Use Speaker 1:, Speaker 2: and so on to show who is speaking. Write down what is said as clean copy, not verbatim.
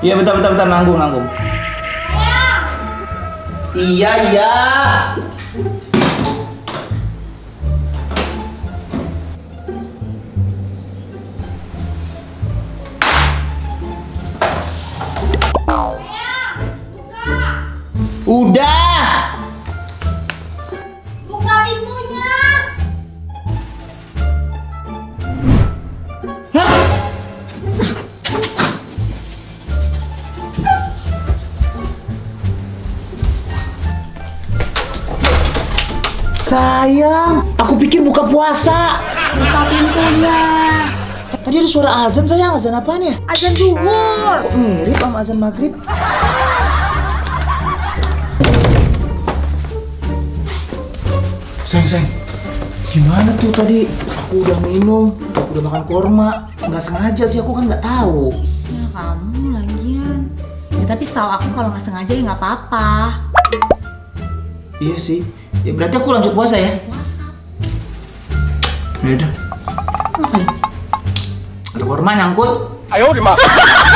Speaker 1: Iya bentar nanggung. Iya. Udah.
Speaker 2: Buka pintunya.
Speaker 1: Hah? Sayang, aku pikir buka puasa.
Speaker 2: Buka pintunya.
Speaker 1: Tadi ada suara azan sayang, azan apaan ya?
Speaker 2: Azan zuhur.
Speaker 1: Kok mirip sama azan maghrib? Sayang, gimana tuh tadi? Aku udah minum, udah makan korma. Nggak sengaja sih, aku kan nggak tahu.
Speaker 2: Ya kamu lagian. Ya tapi setahu aku kalau nggak sengaja ya nggak apa-apa.
Speaker 1: Iya sih. Ya berarti aku lanjut puasa ya?
Speaker 2: Puasa.
Speaker 1: Ya udah.
Speaker 2: Ngapain?
Speaker 1: Ada korma nyangkut.
Speaker 3: Ayo, di